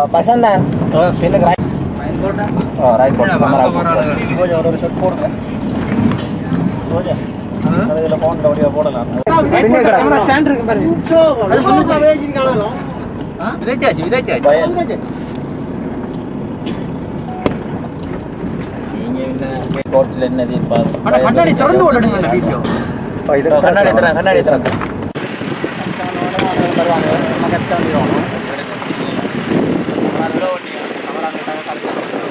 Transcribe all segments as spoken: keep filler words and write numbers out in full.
பசங்க பின்னுக்கு ரைட் ஓ ரைட் போடு ஒரு ஷாட் போடுங்க போடு அதுல ஃபோன்ல வடியா போடலாம் பின்னுக்கு கேமரா ஸ்டாண்ட் இருக்கு பாருங்க அது ஃபுல்லா வேஜி காணலாம் ஆ விதைச்சாச்சு விதைச்சாச்சு நீங்க என்ன கோர்ஸ்ல என்ன எதிர்பார்க்க அட கண்ணாடி திறந்து ஓடுங்க அந்த வீடியோ இது கண்ணாடி தர கண்ணாடி தர வருவாங்க நம்ம கரெக்டா வந்துருவோம் ஸ்லோ வண்டி கவரா கரெக்டா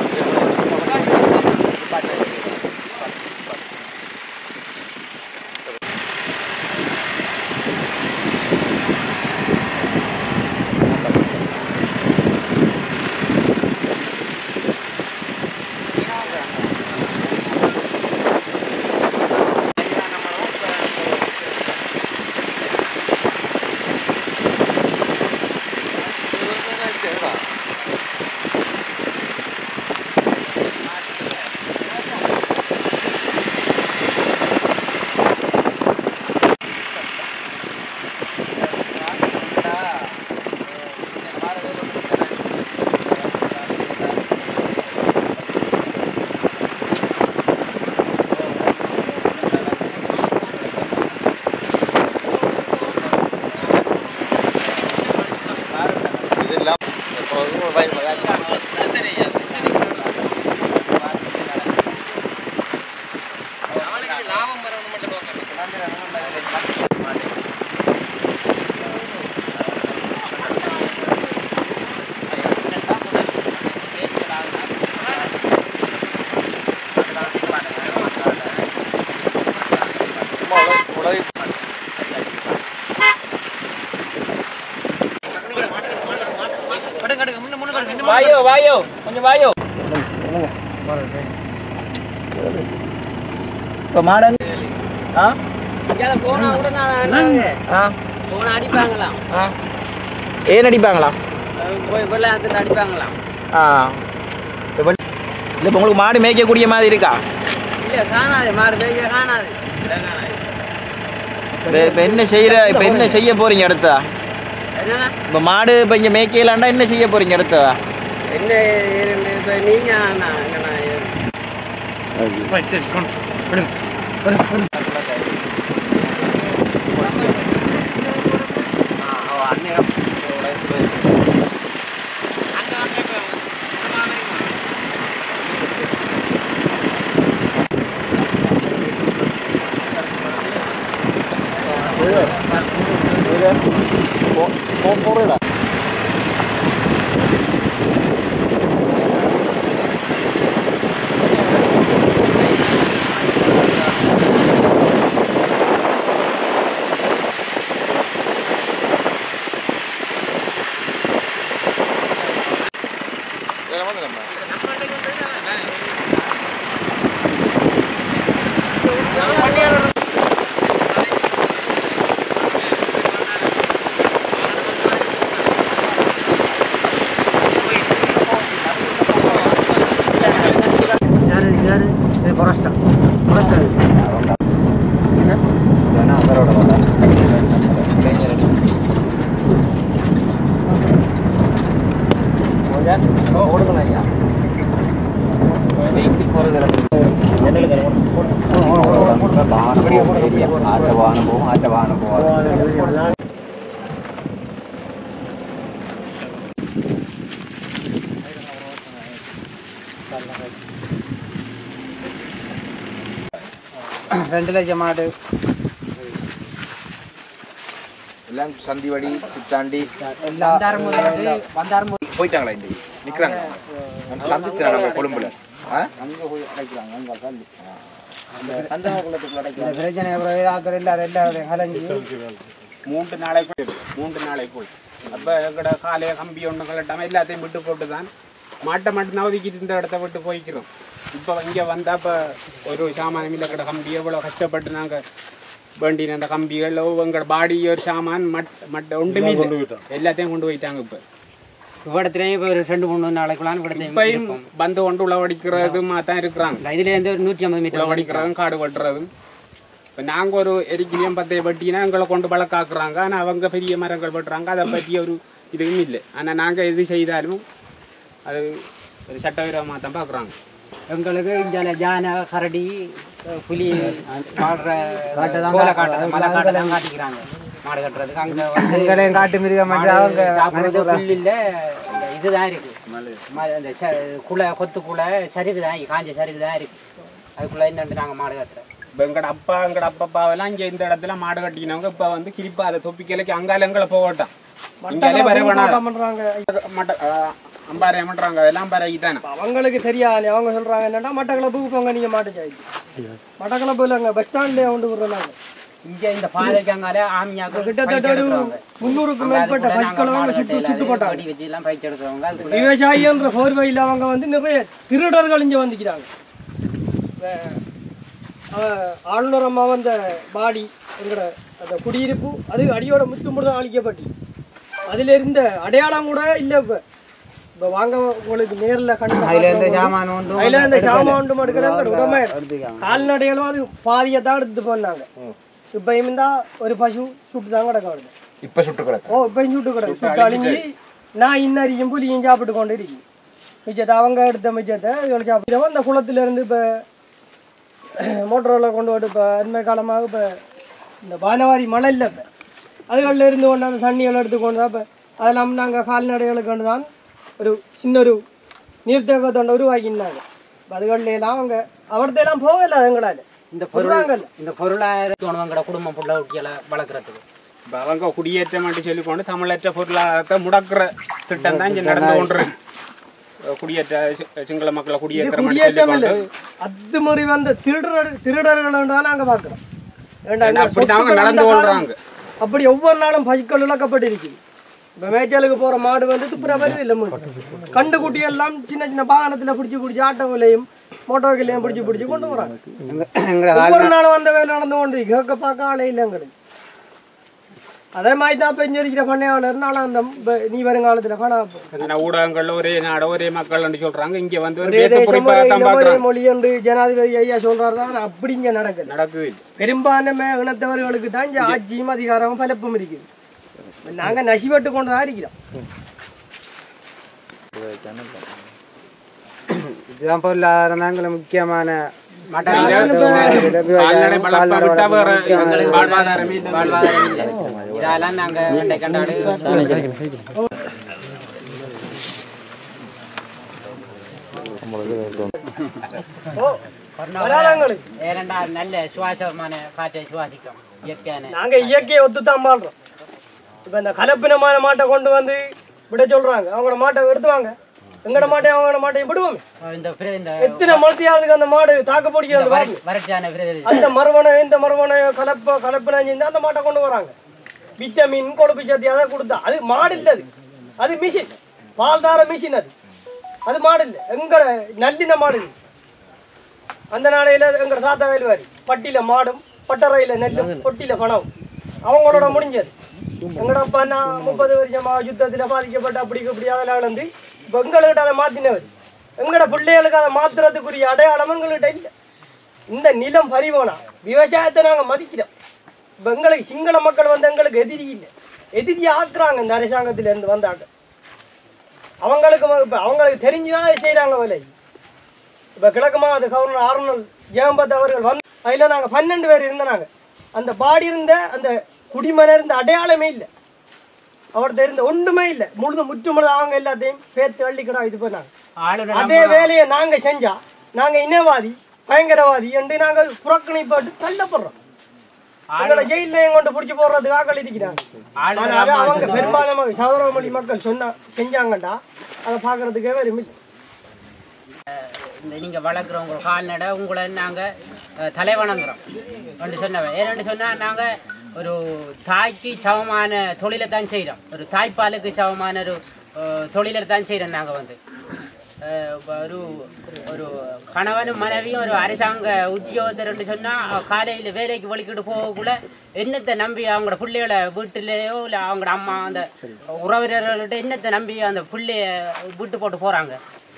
வாயோ வாயோ கொஞ்சம் வாயோ இப்ப மாடங்க ஆ இங்க போனா கூட நான் ஆ போனா அடிப்பாங்களா ஆ ஏன் அடிப்பாங்களா போய் போல அந்த அடிப்பாங்களா ஆ இல்ல உங்களுக்கு மாடு மேய்க்க கூடிய மாதிரி இருக்கா இல்ல காணாது மாடு மேய்க்க காணாது இப்ப என்ன செய்யற இப்ப என்ன செய்ய போறீங்க அடுத்தா இப்ப மாடு இப்ப இங்க மேய்க்கலாண்டா என்ன செய்ய போறீங்க அடுத்தா என்ன இப்ப நீங்க போறடா ரெண்டு லட்சம் மாடு எல்லாம் சந்திவடி சித்தாண்டி போயிட்டாங்களா இன்னைக்கு நிக்கிறாங்க சந்திச்சாங்க கொழும்புல மூன்று நாளைக்கு மூன்று நாளைக்கு அப்ப எங்கட காலைய கம்பி ஒண்ணு கலட்டாம எல்லாத்தையும் விட்டு போட்டுதான் மாட்டை மட்டும் ஒதுக்கிட்டு இந்த இடத்த விட்டு போய்க்கிறோம். இப்போ இங்கே வந்தால் இப்போ ஒரு சாமான் இல்லை கிட்ட கம்பி எவ்வளோ கஷ்டப்பட்டு நாங்கள் வேண்டின அந்த கம்பிகள் எங்களோட பாடி ஒரு சாமான் மட் மட்டை ஒன்றுமே எல்லாத்தையும் கொண்டு போயிட்டாங்க. இப்போ இவ்விடத்துலேயும் இப்போ ஒரு ரெண்டு மூணு நாளைக்குள்ளான்னு இப்பயும் வந்து கொண்டு உழவடிக்கிறதுமா தான் இருக்கிறாங்க. இதுலேருந்து ஒரு நூற்றி ஐம்பது மீட்டர் உழவடிக்கிறதும் காடு வெட்டுறதும். இப்போ நாங்கள் ஒரு எரிக்கிலையும் பத்தையை வெட்டினா எங்களை கொண்டு வழக்காக்குறாங்க. ஆனால் அவங்க பெரிய மரங்கள் வெட்டுறாங்க. அதை பற்றி ஒரு இதுவும் இல்லை. ஆனால் நாங்கள் எது செய்தாலும் அது ஒரு சட்டவிரோதமாக தான் பார்க்குறாங்க. எங்களுக்கு இங்கே ஜானை கரடி புலி வாழ்கிற மலை காட்டை தான் காட்டிக்கிறாங்க மாடு கட்டுறதுக்கு. அங்கே வந்து காட்டு மிருகம் சாப்பிட்றது புல் இல்லை, இதுதான் இருக்கு இந்த குலை கொத்து குலை சருகு தான் காஞ்ச சருகு தான் இருக்கு. அதுக்குள்ளே என்னண்டு நாங்கள் மாடு கட்டுறோம். இப்போ எங்கட அப்பா எங்கட அப்பப்பாவெல்லாம் இங்கே இந்த இடத்துல மாடு கட்டினவங்க இப்போ வந்து கிரிப்பா அதை தொப்பிக்கலைக்கு அங்கால எங்களை போகட்டான் இங்காலே வர வேணாங்க அம்பாரை பண்றாங்க எல்லாம் பரகி தானே அவங்களுக்கு தெரியாது. அவங்க சொல்றாங்க என்னன்னா மட்டக்களப்புக்கு போங்க நீங்க மாட்டு சாய்ச்சி மட்டக்களப்புல அங்க பஸ் ஸ்டாண்ட்லயே கொண்டு விடுறாங்க. இங்க இந்த பாதைக்கு அங்கால ஆமியாக்கு கிட்டத்தட்ட ஒரு முன்னூறுக்கும் மேற்பட்ட பஸ்களும் சுட்டு சுட்டு போட்டாங்க. வச்சு எல்லாம் பயிற்சி எடுக்கிறவங்க விவசாயி என்ற போர்வையில் அவங்க வந்து நிறைய திருடர்கள் இங்க வந்துக்கிறாங்க. ஆளுநர் அம்மா வந்த பாடி எங்கட அந்த குடியிருப்பு அது அடியோட முத்துமுடிதான் அழிக்கப்பட்டு அதுல இருந்த அடையாளம் கூட இல்ல. இப்ப இப்ப வாங்க உங்களுக்கு நேர்ல கண்டு அதுல இந்த சாமான் ஒன்று எடுக்கிறாங்க உடமை கால்நடைகளும் அது பாதியத்தான் எடுத்து போனாங்க. இப்ப இருந்தா ஒரு பசு சுட்டு தான் கிடக்க இப்ப சுட்டு கிடக்கு. ஓ இப்ப சுட்டு கிடக்கு சுட்டு அழிஞ்சு நான் இன்னரியும் புலியும் சாப்பிட்டு கொண்டு இருக்கு. மிச்சத்தை அவங்க எடுத்த மிச்சத்தை சாப்பிடுவோம். அந்த குளத்துல இருந்து இப்ப மோட்டரோல கொண்டு வந்து இப்ப அண்மை காலமாக இப்ப இந்த பானவாரி மழை இல்லை. இப்ப அதுகளில் இருந்து கொண்டு அந்த தண்ணிகளை எடுத்து கொண்டு தான் இப்ப அதெல்லாம் நாங்கள் கால்நடைகளுக்கு கொண்டு தான் ஒரு சின்ன ஒரு நீர்த்தேக்கத்தொண்டை உருவாக்கினாங்க. அதுகளில் எல்லாம் அவங்க அவர்த்தையெல்லாம் போகல எங்களால் இந்த பொருளாங்கல் இந்த பொருளாதார குடும்பம் புள்ள ஊட்டியில வளர்க்குறதுக்கு இப்போ அவங்க குடியேற்ற மாட்டி சொல்லிக்கொண்டு தமிழற்ற பொருளாதாரத்தை முடக்கிற திட்டம் தான் இங்கே நடந்து கொண்டு குடியேற்ற சிங்கள மக்களை குடியேற்ற குடியேற்றம் அது மாதிரி வந்த திருடர் திருடர்கள் தான் நாங்கள் பார்க்குறோம். நடந்து கொள்றாங்க. அப்படி ஒவ்வொரு நாளும் பசுக்கள் இழக்கப்பட்டிருக்கு. இப்போ மேய்ச்சலுக்கு போற மாடு வந்து துப்புரா வருது இல்லை கண்டு குட்டி எல்லாம் சின்ன சின்ன வாகனத்துல பிடிச்சி பிடிச்சி ஆட்டோவிலையும் மோட்டோவிலையும் பிடிச்சி பிடிச்சி கொண்டு போறாங்க. ஒவ்வொரு நாளும் வந்த வேலை நடந்து கொண்டு கேட்க பார்க்க ஆளே இல்லை எங்களுக்கு. அதே மாதிரி தான் பெஞ்சிருக்கிற பண்ணையாளர் நானும் அந்த நீ வருங்காலத்துல காணா ஊடகங்கள்ல ஒரே நாடு ஒரே மக்கள் சொல்றாங்க. இங்க வந்து ஒரே மொழி என்று ஜனாதிபதி ஐயா சொல்றாரு தான் அப்படி இங்க நடக்குது நடக்குது. பெரும்பான்மை இனத்தவர்களுக்கு தான் இங்க ஆட்சியும் அதிகாரமும் பலப்பும் இருக்குது. நாங்க நசிபட்டு கொண்டுதான் இருக்கிறோம். இதுதான் பொருளாதாரம் நாங்கள முக்கியமான இதெல்லாம் நாங்க கண்டாடு நல்ல சுவாசமான காற்றை சுவாசிக்கும். இயற்கையான நாங்க இயற்கையை ஒத்துத்தான் பாடுறோம். இப்ப இந்த கலப்பினமான மாட்டை கொண்டு வந்து விட சொல்றாங்க. அவங்களோட மாட்டை எடுத்துவாங்க, எங்கட மாட்டை அவங்களோட மாட்டையும் விடுவோம். எத்தனை மலத்தையாவதுக்கு அந்த மாடு தாக்க பிடிக்கிறது. அந்த மறுவனை இந்த மறுவனை கலப்ப கலப்பின செஞ்சு அந்த மாட்டை கொண்டு வராங்க. விட்டமின் கொழுப்பு சத்தி அதை கொடுத்தா அது மாடு இல்லை. அது அது மிஷின், பால்தார மிஷின். அது அது மாடு இல்லை. எங்கட நல்லின மாடு. அந்த நாளையில எங்கட தாத்தா வேலுவாரி பட்டியில மாடும் பட்டறையில நெல்லும் பொட்டியில பணம் அவங்களோட முடிஞ்சது. எங்கட அப்பா நான் முப்பது வருஷமா யுத்தத்துல பாதிக்கப்பட்ட அப்படி இப்படி அதெல்லாம் வந்து இப்ப எங்கள்கிட்ட அதை மாத்தினவர். எங்கட பிள்ளைகளுக்கு அதை மாத்துறதுக்குரிய அடையாளம் எங்கள்கிட்ட இல்லை. இந்த நிலம் பறிவோனா விவசாயத்தை நாங்க மதிக்கிறோம். இப்ப எங்களுக்கு சிங்கள மக்கள் வந்து எங்களுக்கு எதிரி இல்லை, எதிரி ஆக்குறாங்க. இந்த அரசாங்கத்தில இருந்து வந்தாங்க அவங்களுக்கு இப்ப அவங்களுக்கு தெரிஞ்சுதான் செய்யறாங்க வேலை. இப்ப கிழக்கு மாவட்ட கவர்னர் ஆர்னல் ஜெயம்பத் அவர்கள் வந்து அதுல நாங்க பன்னெண்டு பேர் இருந்தாங்க. அந்த பாடி இருந்த அந்த குடிமன்னர் இருந்த அடையாளமே இல்லை, அவர்கிட்ட இருந்த ஒன்றுமே இல்லை. முழுது முற்றுமுழுது அவங்க எல்லாத்தையும் பேத்து அள்ளிக்கடா இது பண்ணாங்க. அதே வேலையை நாங்க செஞ்சா நாங்க இனவாதி பயங்கரவாதி என்று நாங்க புறக்கணிப்பட்டு தள்ளப்படுறோம். அவங்களை ஜெயிலையும் கொண்டு பிடிச்சி போடுறதுக்கு ஆக்கள் இருக்கிறாங்க. அவங்க பெரும்பாலான சௌரமொழி மக்கள் சொன்னா செஞ்சாங்கண்டா அதை பாக்குறதுக்கே வரும் இல்லை. இந்த நீங்க வளர்க்குறவங்க கால்நடை உங்களை நாங்க தலைவணங்குறோம் என்று சொன்னவன். ஏன்னு சொன்னா நாங்க ஒரு தாய்க்கு சமமான தொழிலை தான் செய்கிறோம். ஒரு தாய்ப்பாலுக்கு சமமான ஒரு தொழிலை தான் செய்கிறோம். நாங்கள் வந்து ஒரு ஒரு கணவனும் மனைவியும் ஒரு அரசாங்க உத்தியோகத்தர்ன்னு சொன்னால் காலையில் வேலைக்கு வலிக்கிட்டு போகக்குள்ள என்னத்தை நம்பி அவங்களோட பிள்ளைகளை வீட்டிலேயோ இல்லை அவங்களோட அம்மா அந்த உறவினர்கள்ட்ட என்னத்தை நம்பி அந்த பிள்ளைய வீட்டு போட்டு போகிறாங்க.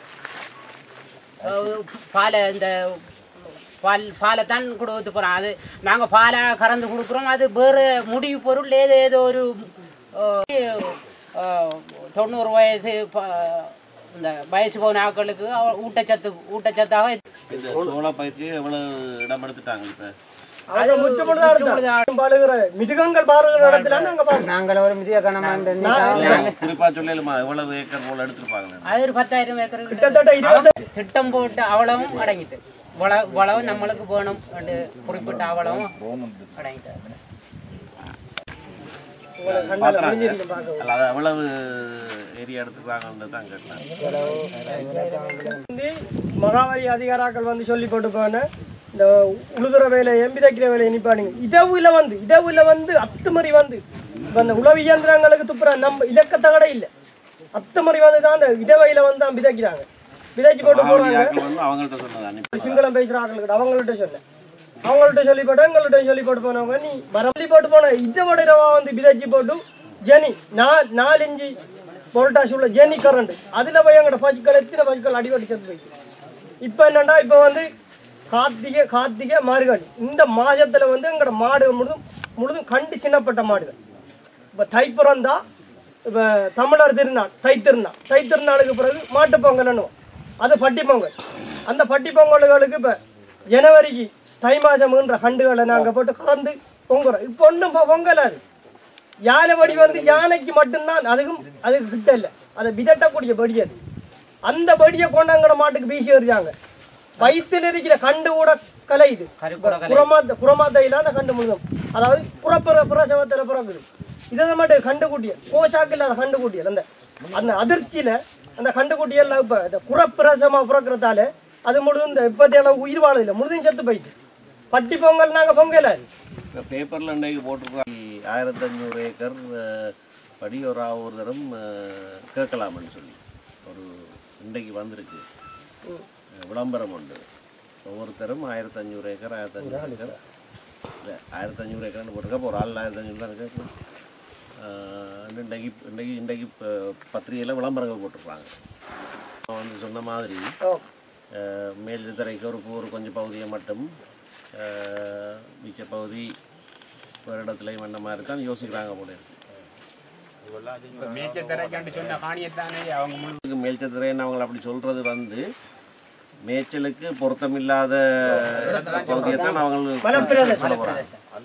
பாலை இந்த பால் பாலை தான் கொடுத்து போகிறோம். அது நாங்கள் பாலை கறந்து கொடுக்குறோம். அது வேறு முடிவு பொருள் ஏதோ ஏதோ ஒரு தொண்ணூறு வயது இந்த வயசு போன ஆட்களுக்கு ஊட்டச்சத்து ஊட்டச்சத்தாக இந்த சோள பயிற்சியை எவ்வளவு இடம் எடுத்துட்டாங்க இப்ப மிருகங்கள் பாருகிற இடத்துல நாங்கள் ஒரு மிதிய கணமாண்டு குறிப்பா சொல்லலுமா எவ்வளவு ஏக்கர் போல எடுத்துருப்பாங்க அது ஒரு பத்தாயிரம் ஏக்கர் கிட்டத்தட்ட இருபது திட்டம் போட்டு அவ்வளவும் அடங்கிட்டு வளவு நம்மளுக்கு வேணும் குறிப்பிட்ட அவ்வளவும் அடங்கிட்டு எவ்வளவு ஏரியா எடுத்துக்கிறாங்க தான் மகாவரி அதிகாராக்கள் வந்து சொல்லி போட்டு போன இந்த உழுதுற வேலையை விதைக்கிற வேலையை நிப்பாடுங்க இடவுல வந்து இடவுல வந்து அத்துமறி வந்து இப்ப அந்த உழவு இயந்திரங்களுக்கு துப்புற நம்ம இலக்கத்தகட இல்லை அத்துமறி வந்து தான் அந்த இடவையில வந்து தான் விதைக்கிறாங்க விதைச்சு போட்டு போறாங்க சிங்களம் பேசுற ஆக்களுக்கு அவங்கள்ட்ட சொன்ன அவங்கள்ட்ட சொல்லி போட்டு எங்கள்கிட்ட சொல்லி போட்டு போனவங்க நீ வரப்பி போட்டு போன இதோட இரவா வந்து விதைச்சு போட்டு ஜெனி நாலு நாலஞ்சு பொருட்டாசி உள்ள ஜெனி கரண்ட் அதுல போய் எங்களோட பசுக்கள் எத்தனை பசுக்கள் அடிபட்டு செத்து போயிடுச்சு இப்ப என்னண்டா இப்ப வந்து கார்த்திகை கார்த்திகை மார்கழி இந்த மாதத்துல வந்து எங்களோட மாடு முழுதும் முழுதும் கண்டு சின்னப்பட்ட மாடுகள் இப்ப தைப்புறம் தான் இப்ப தமிழர் திருநாள் தை திருநாள் தை திருநாளுக்கு பிறகு மாட்டு பொங்கல் அது பட்டி பொங்கல் அந்த பட்டி பொங்கல்களுக்கு இப்ப ஜனவரிக்கு தை மாதம்ன்ற கண்டுகளை நாங்க போட்டு கலந்து பொங்குறோம் இப்ப ஒன்றும் பொங்கலாது யானை படி வந்து யானைக்கு மட்டும்தான் அதுக்கும் அதுக்கு கிட்ட இல்லை அதை விதட்டக்கூடிய படி அது அந்த படியை கொண்டாங்கிற மாட்டுக்கு வீசி எறிஞ்சாங்க வயிற்றுல இருக்கிற கண்டு கூட கலை இது குரமாத்த குரமாத்தையில அந்த கண்டு முழுதும் அதாவது புறப்புற புறசவத்துல பிறகுது இதை மட்டும் கண்டுக்குட்டிய கோஷாக்கு இல்லாத கண்டுக்குட்டியல் அந்த அந்த அதிர்ச்சியில அந்த கண்டுக்குட்டியெல்லாம் இப்ப இந்த குறப்பிரசமா பிறக்கிறதால அது முழுதும் இந்த இப்பத்தி அளவு உயிர் வாழ இல்லை முழுதும் செத்து போயிட்டு பட்டி பொங்கல் நாங்க பொங்கல பேப்பர்ல இன்றைக்கு போட்டிருக்கோம் ஆயிரத்தி அஞ்சூறு ஏக்கர் படி ஒரு ஒரு தரம் கேட்கலாம்னு சொல்லி ஒரு இன்றைக்கு வந்திருக்கு விளம்பரம் உண்டு ஒவ்வொருத்தரும் ஆயிரத்தி அஞ்சூறு ஏக்கர் ஆயிரத்தி அஞ்சூறு ஏக்கர் இல்லை ஆயிரத்தி அஞ்சூறு ஏக்கர்னு போட்டிருக்கா ஒரு ஆள் ஆயிரத்தி அஞ்சூறு தான் இருக்கு இன்றைக்கு இன்றைக்கு இன்றைக்கு பத்திரிகையில் விளம்பரங்கள் போட்டிருப்பாங்க வந்து சொன்ன மாதிரி மேல் திரைக்கு ஒரு ஒரு கொஞ்சம் பகுதியை மட்டும் மிச்ச பகுதி ஒரு இடத்துலையும் வந்த மாதிரி தான் யோசிக்கிறாங்க போல இருக்கு மேல்ச்சத்திரைன்னு அவங்க அப்படி சொல்றது வந்து மேய்ச்சலுக்கு பொருத்தமில்லாத பகுதியை தான் அவங்க சொல்ல போறாங்க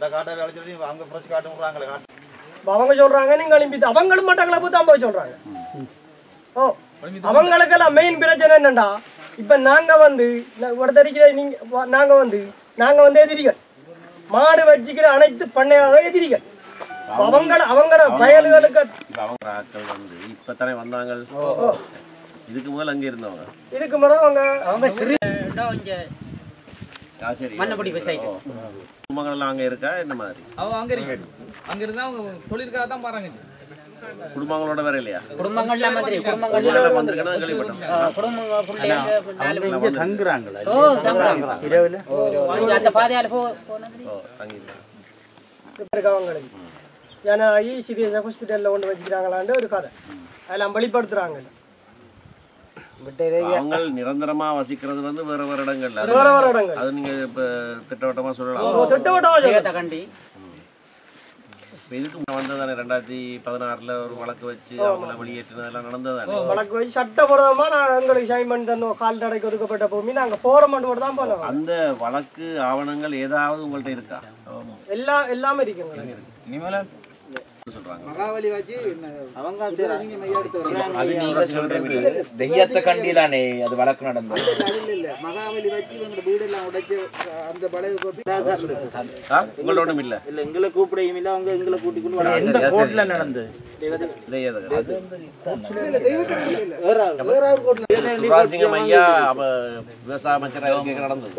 அவங்க சொல்றாங்க நீங்க அனுப்பி அவங்களும் மட்டக்களப்பு தான் போய் சொல்றாங்க ஓ அவங்களுக்கெல்லாம் மெயின் பிரச்சனை என்னண்டா இப்ப நாங்க வந்து ஒருத்தரிக்கிற நீங்க நாங்க வந்து நாங்க வந்து எதிரிகள் மாடு வச்சுக்கிற அனைத்து பண்ணையாக எதிரிகள் அவங்கள அவங்களோட வயல்களுக்கு அவங்க ஆட்கள் வந்து இப்பதானே வந்தாங்க இதுக்கு முதல்ல அங்க இருந்தவங்க இதுக்கு முதல்ல அவங்க அவங்க சிறு மண்ணப்படி குடும்பங்கள் எல்லாம் அங்க இருக்கா என்ன மாதிரி அவங்க அங்க இருக்கு அங்க இருந்தா அவங்க தொழிலுக்காக தான் பாருங்க குடும்பங்களோட வேற இல்லையா குடும்பங்கள்ல மாதிரி குடும்பங்கள்ல வந்திருக்கணும் கேள்விப்பட்டேன் குடும்பங்க புள்ளைங்க தங்குறாங்களா ஓ தங்குறாங்க இரவுல அந்த பாதையால போ ஓ தங்கி அவங்களுக்கு ஏன்னா சீரியஸ் ஹாஸ்பிட்டல்ல கொண்டு வச்சுக்கிறாங்களான்னு ஒரு கதை அதெல்லாம் வெளிப்படுத்துறாங்க அவங்க நிரந்தரமா வசிக்கிறது வந்து வேற வேற இடங்கள்ல வேற வேற இடங்கள் அது நீங்க இப்ப திட்டவட்டமா சொல்லலாம் திட்டவட்டமா கண்டி இதுக்கு வந்ததானே ரெண்டாயிரத்தி பதினாறுல ஒரு வழக்கு வச்சு அவங்கள வெளியேற்றினதெல்லாம் நடந்ததானே வழக்கு வச்சு சட்டப்பூர்வமா நான் எங்களுக்கு சைன் பண்ணி தந்தோம் கால் தடைக்கு ஒதுக்கப்பட்ட பூமி நாங்க போற மட்டும் தான் போனோம் அந்த வழக்கு ஆவணங்கள் ஏதாவது உங்கள்ட்ட இருக்கா எல்லா எல்லாமே இருக்குங்க மகாவலி வச்சு அவங்க அது நீங்க சொல்றது தெய்யத்தை கண்டிலானே அது வழக்கு நடந்தது இல்ல மகாவலி வச்சு இவங்க வீடு எல்லாம் உடைச்சு அந்த பழைய கோப்பி உங்களோட இல்ல இல்ல எங்களை கூப்பிடையும் இல்ல அவங்க எங்களை கூட்டி கொண்டு எந்த கோர்ட்ல நடந்தது சுப்ராசிங்கம் ஐயா விவசாய அமைச்சராக நடந்தது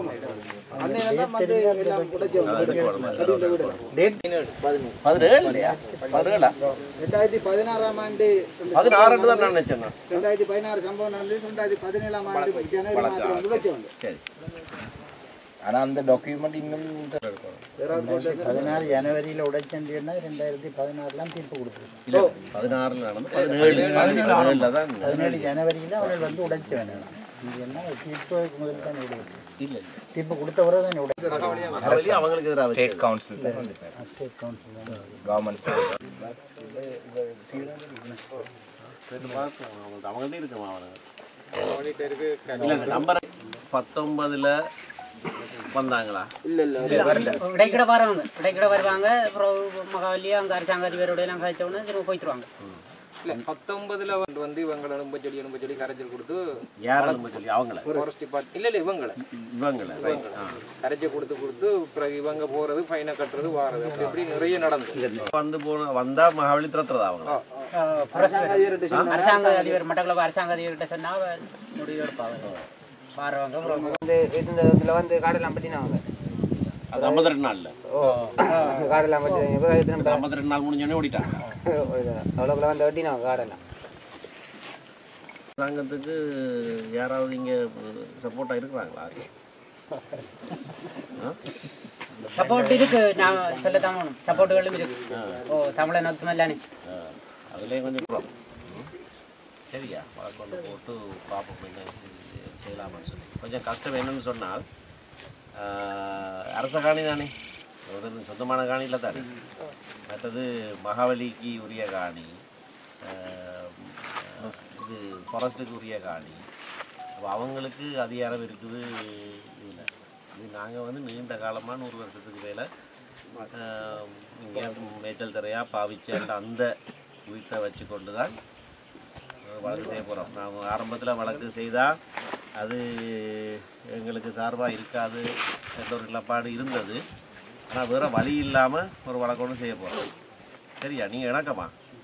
ரெண்டாயிரத்தி பதினாறாம் ஆண்டு பதினாறு தான் நான் நினைச்சேன் ரெண்டாயிரத்தி பதினாறு சம்பவம் நடந்து ரெண்டாயிரத்தி பதினேழாம் ஆண்டு ஜனவரி மாதம் வந்து வச்சவங்க சரி ஆனா அந்த டாக்குமெண்ட் இன்னும் பதினாறு ஜனவரியில உடைச்சேன்னா ரெண்டாயிரத்தி பதினாறுலாம் தீர்ப்பு கொடுத்துருக்கு பதினாறுல நடந்து பதினேழு பதினேழுல தான் பதினேழு ஜனவரியில அவர்கள் வந்து உடைச்ச வேணும் என்ன தீர்ப்பு முதல் தான் உடைச்சு இல்ல தீர்ப்பு கொடுத்தவரை தான் உடைச்சு அவங்களுக்கு எதிராக state council state council government அவங்கள்ட்ட இருக்குமா அவனுங்க நம்பர் பத்தொன்பதுல வந்தாங்களா? இல்ல இல்ல இடைக்கிட வரவங்க இடைக்கிட வருவாங்க. அப்புறம் மகாவலியா அங்க அரசாங்க அதிபரோட எல்லாம் கழிச்ச உடனே திரும்ப போயிட்டுருவாங்க. இல்ல பத்தொன்பதுல வந்து இவங்களை எலும்பு செடி எலும்பு செடி கரைச்சல் கொடுத்து யார் எலும்பு செடி? அவங்கள ஃபாரஸ்ட் டிபார்ட் இல்ல இல்ல இவங்களை இவங்கள கரைச்சல் கொடுத்து கொடுத்து பிறகு இவங்க போறது ஃபைனை கட்டுறது வாரது அப்படி இப்படி நிறைய நடந்தது. வந்து போன வந்தா மகாவலி திறத்துறதா அவங்க அரசாங்க அதிபர் மட்டக்களப்பு அரசாங்க அதிபர்கிட்ட சொன்னா முடிவு எடுப்பாங்க. இதுல வந்து காடெல்லாம் பத்தினாங்க அது ஐம்பத்தி ரெண்டு நாள்ல காடெல்லாம் பத்தி ஐம்பத்தி ரெண்டு நாள் முடிஞ்சோடனே ஓடிட்டாங்க. அவ்வளோக்குள்ள வந்து வெட்டினாங்க காடெல்லாம். அரசாங்கத்துக்கு யாராவது இங்க சப்போர்ட்டா இருக்கிறாங்களா? சப்போர்ட் இருக்கு. நான் சொல்லத்தான் வேணும். சப்போர்ட்டுகளும் இருக்கு. ஓ தமிழை நோக்கமில்லானே அதுலேயும் கொஞ்சம் சரியா கொண்டு போட்டு பார்ப்போம் என்ன செய்யலாமான்னு சொல்லி. கொஞ்சம் கஷ்டம் என்னன்னு சொன்னால் அரச காணி தானே, சொந்தமான காணி இல்லை தானே. மற்றது மகாவலிக்கு உரிய காணி, இது ஃபாரஸ்ட்டுக்கு உரிய காணி. அப்போ அவங்களுக்கு அதிகாரம் இருக்குது. இதில் இது நாங்கள் வந்து நீண்ட காலமாக நூறு வருஷத்துக்கு மேலே இங்கே மேய்ச்சல் தரையாக பாவிச்ச அந்த வீட்டை வச்சு கொண்டு தான் வழக்கு செய்ய போகிறோம். நாங்கள் ஆரம்பத்தில் வழக்கு செய்தால் அது எங்களுக்கு சார்பாக இருக்காது என்ற ஒரு நிலப்பாடு இருந்தது. ஆனால் வேறு வழி இல்லாமல் ஒரு வழக்கு ஒன்று செய்ய போகிறோம். சரியா? நீங்கள் இணக்கமா?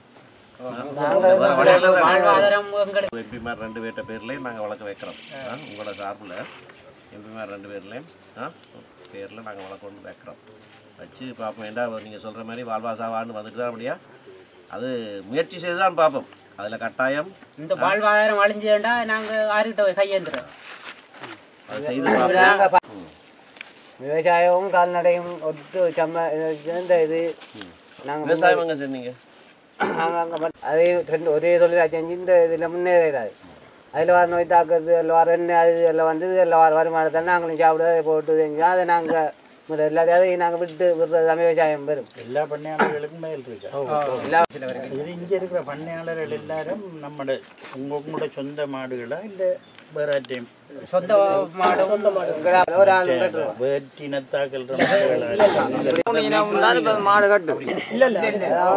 எம்பிமார் ரெண்டு பேர்ட்ட பேர்லேயும் நாங்கள் வழக்கு வைக்கிறோம். உங்களோட சார்பில் எம்பிமார் ரெண்டு பேர்லேயும் பேரில் நாங்கள் வழக்கு ஒன்று வைக்கிறோம். வச்சு பார்ப்போம். ஏண்டா நீங்கள் சொல்கிற மாதிரி வாழ்வாசாவான்னு வந்துட்டு தான் அப்படியா அது முயற்சி செய்து தான் பார்ப்போம். அதில் கட்டாயம் இந்த வாழ்வாதாரம் அழிஞ்சுட்டா நாங்கள் ஆறுகிட்ட கையேந்துறோம். அது செய்து விவசாயமும் கால்நடையும் ஒட்டு சம்ம இது நாங்கள் விவசாயம் எங்கே சொன்னீங்க? நாங்கள் அங்கே அதே ரெண்டு ஒரே தொழிலாக செஞ்சு இந்த இதில் முன்னேறாது. அதில் வர நோய் தாக்குறது, அதில் வர எண்ணெய், அது எல்லாம் வந்து இதில் வர வருமானத்தை நாங்களும் சாப்பிட போட்டு செஞ்சோம். அதை நாங்கள் எல்லாத்தையும் நாங்கள் விட்டு விடுறது தான் விவசாயம் பெறும். எல்லா பண்ணையாளர்களுக்கும் மேல் இருக்கு. இது இங்கே இருக்கிற பண்ணையாளர்கள் எல்லாரும் நம்மளோட உங்க உங்களோட சொந்த மாடுகளா இல்லை வேறாட்டையும் சொந்த மாடு ஒரு ஆள் வேற்றினத்தாக்கள் மாடு கட்டு இல்ல இல்ல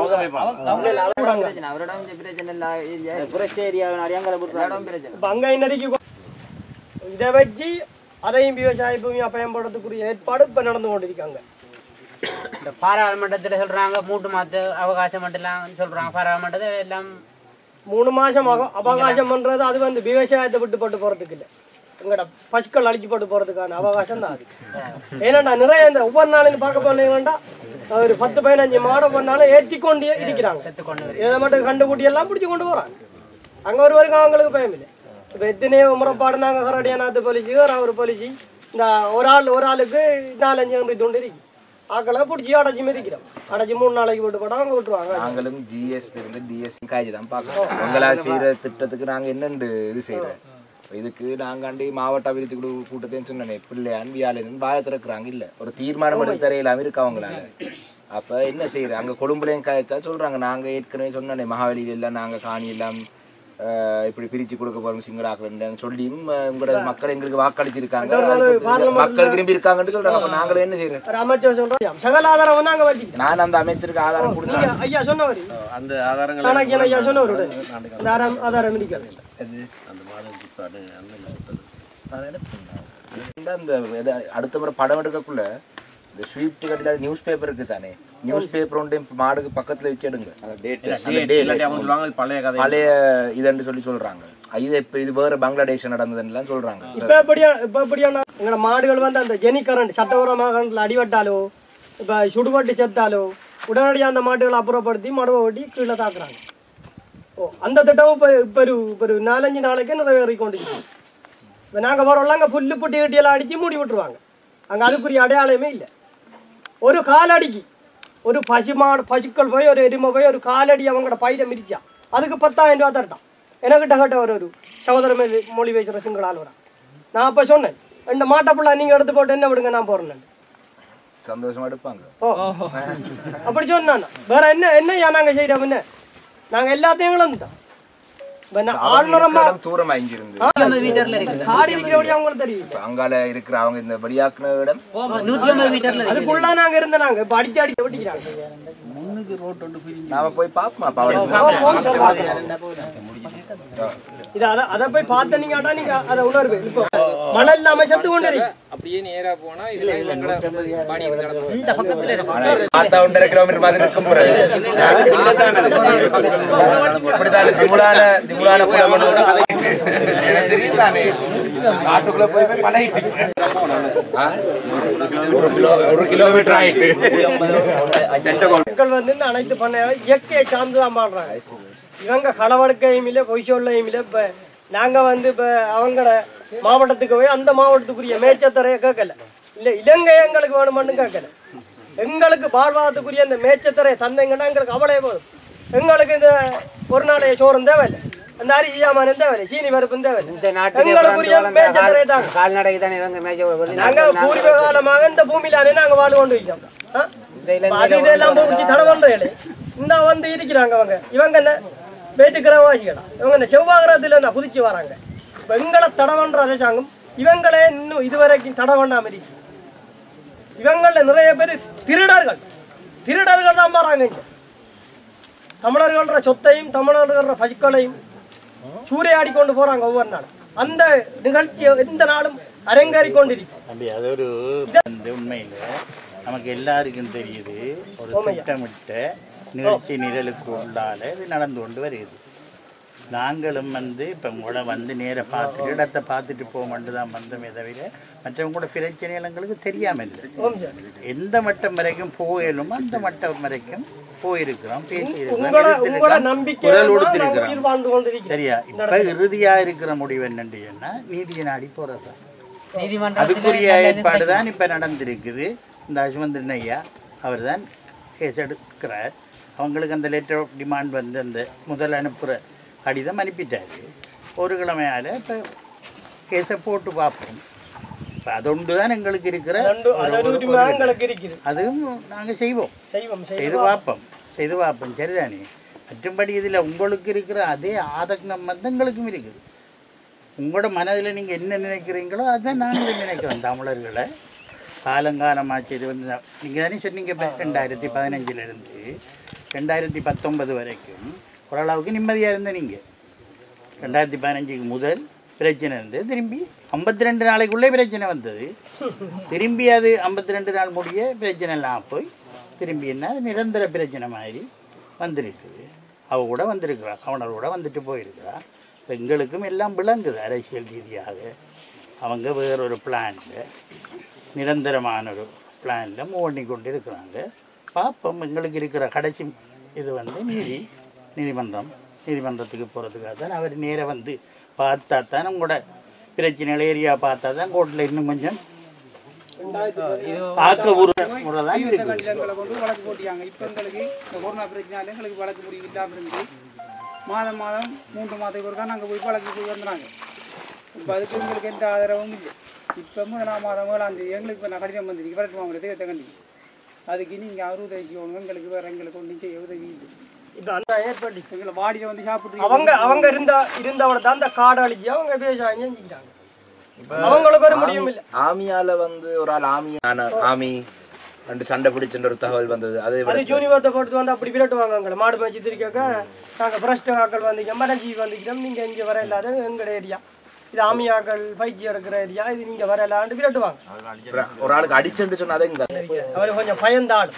அவரோட பிரச்சனை இல்லை. புரட்சி ஏரியா அங்க இன்னைக்கு இதை வச்சு அதையும் விவசாய பூமியா பயன்படுத்தக்கூடிய ஏற்பாடு இப்ப நடந்து கொண்டிருக்காங்க. இந்த பாராளுமன்றத்தில் சொல்றாங்க மூட்டு மாத்து அவகாசம் மட்டும் சொல்றாங்க. பாராளுமன்றத்தில் எல்லாம் மூணு மாசம் அவகாசம் பண்றது அது வந்து விவசாயத்தை விட்டு போட்டு போறதுக்கு இல்லை, எங்கட பசுக்கள் அழிச்சு போட்டு போறதுக்கான அவகாசம் தான் அது. ஏன்னாண்டா நிறைய இந்த ஒவ்வொரு நாளையும் பார்க்க போனீங்கன்னா ஒரு பத்து பதினஞ்சு மாடு ஒவ்வொரு நாளும் ஏற்றி கொண்டு இருக்கிறாங்க. இதை மட்டும் கண்டுபிடி எல்லாம் பிடிச்சி கொண்டு போறாங்க. அங்க ஒரு வரைக்கும் அவங்களுக்கு பயம் இல்லை. இப்போ எத்தனையோ முறைப்பாடு நாங்கள் கரடியானாத்து பாலிசி ஒரு பாலிசி இந்த ஒரு ஆள் ஒரு ஆளுக்கு நாலஞ்சு அம்பி தொண்டு இருக்கு. ஆக்களை பிடிச்சி அடைச்சி மிதிக்கிறோம். அடைச்சி மூணு நாளைக்கு விட்டு போட்டா அவங்க விட்டுருவாங்க. நாங்களும் ஜிஎஸ்ல இருந்து டிஎஸ்சி காய்ச்சி தான் பார்க்கறோம். உங்களால் செய்யற திட்டத்துக்கு நாங்கள் என்னென்று இது செய்யறோம். இதுக்கு நாங்காண்டி மாவட்ட அபிவிருத்தி குழு கூட்டத்தையும் சொன்னேன். பிள்ளையான் வியாழன் வாய திறக்கிறாங்க. இல்லை ஒரு தீர்மானம் எடுத்து தரையிலாம இருக்கு அவங்களால. அப்போ என்ன செய்யறேன் அங்கே கொழும்புலையும் காய்ச்சா சொல்றாங்க. நாங்கள் ஏற்கனவே சொன்னேன் மகாவலியில எல்லாம் நாங்கள் காணி எல்லாம் இப்படி பிரிச்சு கொடுக்க போறோம் சிங்களாக்கலன்னு சொல்லியும் உங்களோட மக்கள் எங்களுக்கு வாக்களிச்சிருக்காங்க, மக்கள் விரும்பி இருக்காங்கன்னு சொல்றாங்க. அப்ப நாங்களும் என்ன செய்யறோம்? அமைச்சர் சொல்றோம் சகல ஆதாரம் நாங்க வச்சுக்கிறோம். நான் அந்த அமைச்சருக்கு ஆதாரம் கொடுத்தேன். ஐயா சொன்னவர் அந்த ஆதாரங்கள் ஐயா சொன்னவர் ஆதாரம் ஆதாரம் இருக்காது. அந்த அடுத்த முறை படம் எடுக்கக்குள்ள இந்த ஸ்வீப்ட் கட்டில நியூஸ் பேப்பர் இருக்கு தானே, நியூஸ் பேப்பர் ஒன்று மாடுக்கு பக்கத்துல வச்சு எடுங்க. பழைய இதுன்னு சொல்லி சொல்றாங்க. இது இப்ப இது வேற பங்களாதேஷ் நடந்ததுன்னு சொல்றாங்க. இப்ப எப்படியா இப்ப எப்படியான எங்களோட மாடுகள் வந்து அந்த ஜெனி கரண்ட் சட்டபூர்வமாக அடிபட்டாலோ இப்ப சுடுபட்டு செத்தாலோ உடனடியாக அந்த மாடுகளை அப்புறப்படுத்தி மடுவை ஓட்டி கீழே தாக்குறாங்க. ஓ அந்த திட்டம் இப்ப இப்ப ஒரு ஒரு நாலஞ்சு நாளைக்கு நிறைவேறி கொண்டிருக்கோம். இப்ப நாங்க வரோம்ல அங்க புல்லு புட்டி கட்டியெல்லாம் அடிச்சு மூடி விட்டுருவாங்க. அங்க அதுக்குரிய அடையாளமே இல்லை. ஒரு காலடிக்கு ஒரு பசு மாடு பசுக்கள் போய் ஒரு எருமை போய் ஒரு காலடி அவங்களோட பயிரை மிதிச்சா அதுக்கு பத்தாயிரம் ரூபா தரட்டான். எனக்கிட்ட கட்ட ஒரு ஒரு சகோதர மொழி வைக்கிற சிங்களால் வரா. நான் அப்ப சொன்னேன் இந்த மாட்டை புள்ள நீங்க எடுத்து போட்டு என்ன விடுங்க நான் போறேன். சந்தோஷமா எடுப்பாங்க. ஓ அப்படி சொன்னா வேற என்ன என்ன நாங்க செய்யறோம்? என்ன நாங்க எல்லாத்தையும் இழந்துட்டோம். தூரமா இங்கிருந்து காடு இருக்கிறபடி அவங்களுக்கு தெரியும். அங்கால இருக்கிற அவங்க இந்த வழியாக்குன இடம் அதுக்குள்ள நாங்க இருந்த நாங்க இப்ப அடிச்சு அடிச்சு வெட்டிக்கிறாங்க. நாம போய் பாப்போமா இது அதை போய் பார்த்த நீங்க நீங்க அதை உணர்வு இப்போ மணல் இல்லாம செத்து கொண்டு அப்படியே நேரா போனா இதுல இந்த பக்கத்துல கிலோமீட்டர் மாதிரி இருக்கும் காட்டுக்குள்ள போய் பழகிட்டு ஒரு கிலோமீட்டர் ஆயிட்டு மக்கள் வந்து அனைத்து பண்ண இயற்கையை சார்ந்துதான் பாடுறாங்க. இவங்க களவடுக்கையும் இல்லை பொய் சொல்லையும் இல்லை. இப்ப நாங்க வந்து இப்ப அவங்களோட மாவட்டத்துக்கு போய் அந்த மாவட்டத்துக்குரிய மேய்ச்சத்தரைய கேட்கல, இல்ல இலங்கை எங்களுக்கு வேணுமான்னு கேட்கல. எங்களுக்கு வாழ்வாதாரத்துக்குரிய அந்த மேய்ச்சத்தரைய தந்தீங்கன்னா எங்களுக்கு அவளே போதும். எங்களுக்கு இந்த ஒரு நாளைய சோறும் தேவையில்லை, அந்த அரிசி சாமானும் தேவையில்லை, சீனி பருப்பும் தேவையில்லை. எங்களுக்குரிய மேய்ச்சத்தரைய தாங்க. நாங்க பூர்வீக காலமாக இந்த பூமியிலானே நாங்க வாழ் கொண்டு வைக்கிறோம். அது இதெல்லாம் பூச்சி தடை பண்றேன் இந்த வந்து இருக்கிறாங்க. அவங்க இவங்க என்ன வேற்றுக்கிரவாசிகளா? இவங்க என்ன செவ்வாகிரகத்துல இருந்தா புதிச்சு வராங்க. இப்ப எங்களை தடை பண்ற அரசாங்கம் இவங்களே இன்னும் இதுவரைக்கும் தடை பண்ணாம இருக்கு. இவங்கள நிறைய பேர் திருடர்கள் திருடர்கள் தான் பாருங்க. இங்க தமிழர்கள சொத்தையும் தமிழர்கள பசுக்களையும் சூறையாடி கொண்டு போறாங்க ஒவ்வொரு நாளும். அந்த நிகழ்ச்சியை எந்த நாளும் அரங்கேறி கொண்டிருக்கு. அது ஒரு உண்மையில நமக்கு எல்லாருக்கும் தெரியுது. ஒரு திட்டமிட்ட நிகழ்ச்சி நிரலுக்கு உள்ளால இது நடந்து கொண்டு வருகிறது. நாங்களும் வந்து இப்போ உங்களை வந்து நேர பார்த்துட்டு இடத்தை பார்த்துட்டு போக மட்டும் தான் வந்தோமே தவிர மற்றவங்க கூட பிரச்சனைகள் எங்களுக்கு தெரியாமல் இல்லை. எந்த மட்டம் வரைக்கும் போயிலும் அந்த மட்டம் வரைக்கும் போயிருக்கிறோம், பேசியிருக்கிறோம், குரல் கொடுத்திருக்கிறோம். சரியா? இப்ப இறுதியா இருக்கிற முடிவு என்னன்னு சொன்னா நீதியை நாடி போறதா. அதுக்குரிய ஏற்பாடு தான் இப்ப நடந்திருக்குது. இந்த அஸ்வந்தன் ஐயா அவர் தான் கேஸ் எடுக்கிறார். அவங்களுக்கு அந்த லெட்டர் ஆஃப் டிமாண்ட் வந்து அந்த முதல் அனுப்புகிற கடிதம் அனுப்பிட்டாரு. ஒரு கிழமையால் இப்போ கேஸை போட்டு பார்ப்போம். இப்போ அதொண்டு தான் எங்களுக்கு இருக்கிற அதுவும் நாங்கள் செய்வோம், செய்து பார்ப்போம் செய்து பார்ப்போம் சரிதானே. மற்றும்படி இதில் உங்களுக்கு இருக்கிற அதே ஆதங்கம் வந்து எங்களுக்கும் இருக்குது. உங்களோட மனதில் நீங்கள் என்ன நினைக்கிறீங்களோ அதுதான் நாங்கள் நினைக்கிறோம். தமிழர்களை காலங்காலமாச்சு இது வந்து நீங்கள் தானே சொன்னீங்க. இப்போ ரெண்டாயிரத்தி பதினஞ்சிலேருந்து ரெண்டாயிரத்தி பத்தொன்பது வரைக்கும் ஓரளவுக்கு நிம்மதியாக இருந்த நீங்கள். ரெண்டாயிரத்தி பதினஞ்சுக்கு முதல் பிரச்சனை இருந்து திரும்பி ஐம்பத்தி ரெண்டு நாளைக்குள்ளே பிரச்சனை வந்தது. திரும்பி அது ஐம்பத்தி ரெண்டு நாள் முடிய பிரச்சனை எல்லாம் போய் திரும்பி என்ன நிரந்தர பிரச்சனை மாதிரி வந்திருக்குது. அவ கூட வந்திருக்கிறா, அவனர் கூட வந்துட்டு போயிருக்கிறா. எங்களுக்கும் எல்லாம் விளங்குது அரசியல் ரீதியாக. அவங்க வேறொரு பிளானில் நிரந்தரமான ஒரு பிளானில் மூவ் பண்ணி கொண்டு இருக்கிறாங்க. பார்ப்போம். எங்களுக்கு இருக்கிற கடைசி இது வந்து நீதி நீதிமன்றம் நீதிமன்றத்துக்கு போகிறதுக்காக தான் அவர் நேராக வந்து பார்த்தா தான் உங்களோட பிரச்சனைகள் ஏரியா பார்த்தா தான் கோர்ட்டில் இன்னும் கொஞ்சம் ஆக்கபூர்வ முறை தான் எங்களை கொண்டு வழக்கு போட்டியாங்க. இப்போ எங்களுக்கு இந்த கொரோனா பிரச்சனையால எங்களுக்கு வழக்கு முடிவு இல்லாமல் இருந்து மாதம் மாதம் மூன்று மாதத்துக்கு ஒரு தான் நாங்கள் போய் வழக்கு போய் வந்துடுறாங்க. இப்போ அதுக்கு எங்களுக்கு எந்த ஆதரவும் இல்லை. இப்போ முதலாம் மாதம் ஏழாம் தேதி எங்களுக்கு இப்போ நான் கடிதம் வந்துருக்கு வழக்கு வாங்குறது எத்த கண்டி அதுக்கு நீங்கள் அறுபது வச்சுக்கோங்க. எங்களுக்கு வேறு எங்களுக்கு ஒன்றும் செய்ய உதவி இல்லை. இப்போ அந்த ஏற்பட்டு எங்களை வாடியில் வந்து சாப்பிட்டு அவங்க அவங்க இருந்தா இருந்தவரை தான் அந்த காடு அழிச்சு அவங்க விவசாயம் செஞ்சுக்கிட்டாங்க. அவங்களுக்கு ஒரு முடியும் இல்லை. ஆமியால வந்து ஒரு ஆள் ஆமி ஆமி ரெண்டு சண்டை பிடிச்சுன்ற ஒரு தகவல் வந்தது. அதே அது ஜூனிவரத்தை போட்டு வந்து அப்படி விரட்டுவாங்க. எங்களை மாடு மேய்ச்சி திருக்காக்க நாங்கள் பிரஸ்ட் ஆக்கள் வந்தீங்க மரஞ்சி வந்துக்கிறோம். நீங்கள் இங்கே வர இல்லாத எங்களோட ஏரியா இது ஆமியாக்கள் பயிற்சி எடுக்கிற ஏரியா இது நீங்க வர இல்லாண்டு விரட்டுவாங்க. ஒரு ஆளுக்கு அடிச்சுட்டு சொன்னா அவரு கொஞ்சம் பயந்தாள்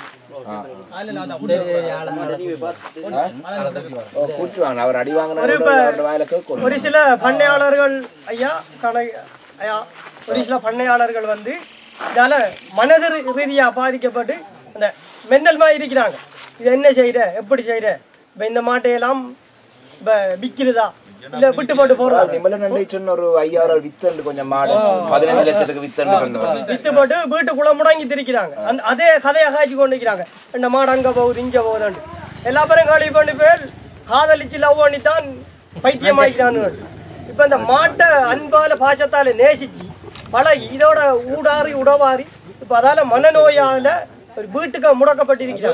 அவர் அடி வாங்கின ஒரு சில பண்ணையாளர்கள் ஐயா ஐயா ஒரு சில பண்ணையாளர்கள் வந்து இதால மனது ரீதியா பாதிக்கப்பட்டு அந்த மென்னல் மாதிரி இருக்கிறாங்க. இது என்ன செய்யற எப்படி செய்யற இப்ப இந்த மாட்டையெல்லாம் இப்ப விக்கிறதா இல்ல விட்டு போட்டு போறதா ஒரு ஐயாயிரம் வித்து கொஞ்சம் மாடு பதினஞ்சு லட்சத்துக்கு வித்து வித்து போட்டு வீட்டுக்குள்ள முடங்கி திரிக்கிறாங்க. அந்த அதே கதையை காய்ச்சி கொண்டு இருக்கிறாங்க. இந்த மாடு அங்க போகுது இங்க போகுதுன்னு எல்லா பேரும் காலி பண்ணி பேர் காதலிச்சு லவ் பண்ணித்தான் பைத்தியமாக்கிறான்னு. இப்ப இந்த மாட்டை அன்பால பாசத்தால நேசிச்சு பழகி இதோட ஊடாரி உடவாரி இப்ப அதால மனநோயால ஒரு வீட்டுக்கு முடக்கப்பட்டிருக்கிறாங்க.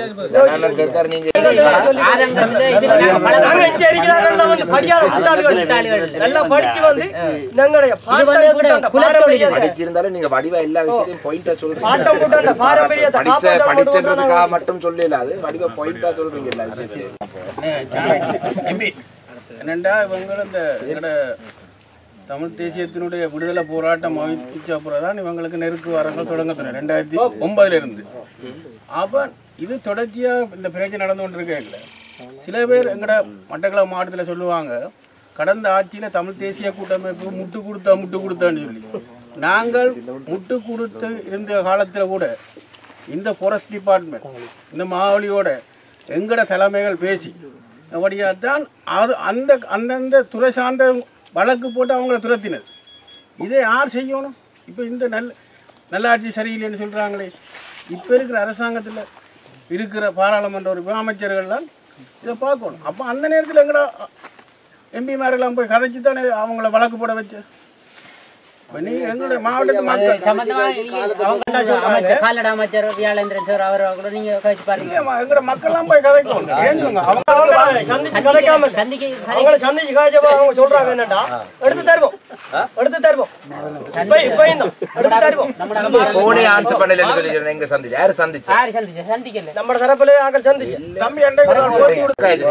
எல்லாம் படிச்சு வந்து படிச்சதுக்காக மட்டும் சொல்லல, அது வடிவ பாயிண்டா சொல்றீங்க எல்லா விஷயத்தையும். என்னண்டா இவங்க இந்த எங்கட தமிழ் தேசியத்தினுடைய விடுதலை போராட்டம் அமைச்ச அப்புறம் தான் இவங்களுக்கு நெருக்கு வாரங்கள் தொடங்க ரெண்டாயிரத்தி ஒன்பதுல இருந்து. அப்போ இது தொடர்ச்சியாக இந்த பிரச்சனை நடந்து கொண்டு இருக்கல. சில பேர் எங்கட மட்டக்களப்பு மாவட்டத்தில் சொல்லுவாங்க, கடந்த ஆட்சியில் தமிழ் தேசிய கூட்டமைப்பு முட்டு கொடுத்தா முட்டு கொடுத்தான்னு சொல்லி. நாங்கள் முட்டு கொடுத்து இருந்த காலத்தில் கூட இந்த ஃபாரஸ்ட் டிபார்ட்மெண்ட் இந்த மாவலியோட எங்கட தலைமைகள் பேசி அப்படியாத்தான் அது அந்த அந்தந்த துறை சார்ந்த வழக்கு போட்டு அவங்கள துரத்தினது. இதை யார் செய்யணும்? இப்போ இந்த நல்ல நல்லாட்சி சரியில்லைன்னு சொல்கிறாங்களே, இப்போ இருக்கிற அரசாங்கத்தில் இருக்கிற பாராளுமன்ற உறுப்பினர் அமைச்சர்கள்லாம் இதை பார்க்கணும். அப்போ அந்த நேரத்தில் எங்கடா எம்பிமாரெல்லாம் போய் கதைச்சி தானே அவங்கள வழக்கு போட வச்சு. எங்களுடைய மாவட்டத்து மக்கள் கால்நடை அமைச்சர் வியாழேந்திரன் சார் அவர் கூட நீங்க கழிச்சு பாருங்க. எங்கட மக்கள்லாம் போய் கதைக்கணும். சந்திச்சு காய்ச்சப்ப அவங்க சொல்றாங்க என்னடா, எடுத்து தருவோம் எடுத்து தருவோம் எடுத்து தருவோம். போனே ஆன்சர் பண்ணல சொல்லி எங்க சந்திச்சு யாரு சந்திச்சு யாரு சந்திச்சு சந்திக்கல நம்ம தரப்புல ஆக்கள் சந்திச்சு தம்பி அண்டை போட்டி கொடுக்காது.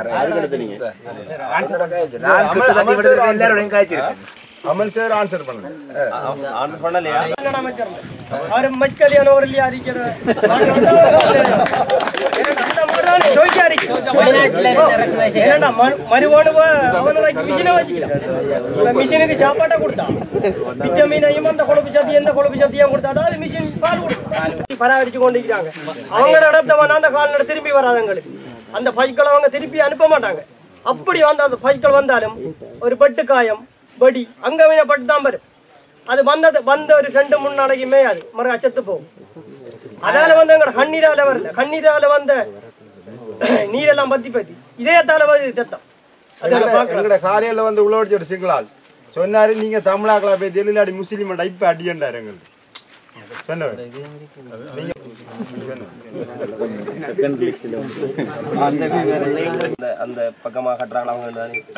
நான் கிட்ட விடுறது எல்லாரும் காய்ச்சிருக்கேன். அமல் சார் ஆன்சர் பண்ணல ஆன்சர் பண்ணலையா? அவர் மஸ்கலியான ஒரு இல்லையா அறிக்கிற மிஷினுக்கு சாப்பாட்டை கொடுத்தான். விட்டமினையும் அந்த கொழுப்பு சத்தி எந்த கொழுப்பு சத்தியும் கொடுத்தாடா அது மிஷின் பால் கொடுத்து பராமரிச்சு கொண்டிருக்கிறாங்க. அவங்க நடத்தவனா அந்த கால்நடை திரும்பி வராதங்களுக்கு அந்த பைக்களை அவங்க திருப்பி அனுப்ப மாட்டாங்க. அப்படி வந்து அந்த பைக்கள் வந்தாலும் ஒரு பட்டு காயம் படி அங்க பட்டு தான் வரும். அது வந்தது வந்த ஒரு ரெண்டு மூணு நாளைக்குமே அது மறு அச்சத்து போகும். அதால வந்து எங்க கண்ணீரால வரல, கண்ணீரால வந்த நீரெல்லாம் பத்தி பத்தி இதயத்தால வருது தத்தம். எங்கட காலையில வந்து உழவடிச்ச ஒரு சிங்களால் சொன்னாரு, நீங்க தமிழாக்களா போய் தெலுங்காடி முஸ்லீம் இப்ப அடியண்டாரு எங்களுக்கு சொன்னவர். அந்த பக்கமா கட்டுறாங்க அவங்க